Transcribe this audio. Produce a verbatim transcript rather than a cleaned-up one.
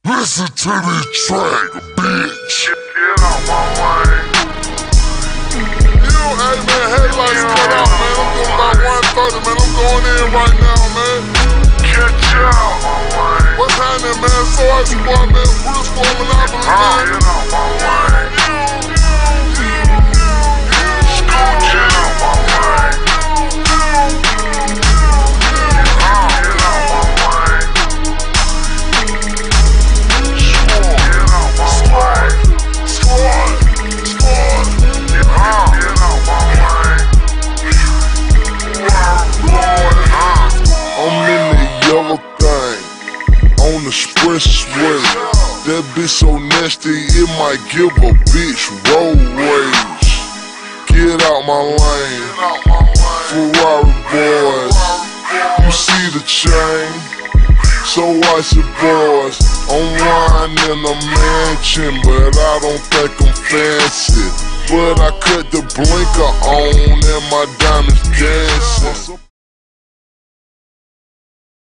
Listen to this track, bitch. Get out my lane. You, hey man, headlights cut out, man. I'm doing about one thirty, man. I'm going in right now, man. Catch out my lane. What's happening, man? So I squad, man. Bruce forming out, man. Get out my lane. Scooch out my lane. On the expressway, that bitch so nasty, it might give a bitch road rage. Get out my lane, Ferrari boys. You see the chain, so watch your boys. I'm riding in a mansion, but I don't think I'm fancy. But I cut the blinker on and my diamonds dancing.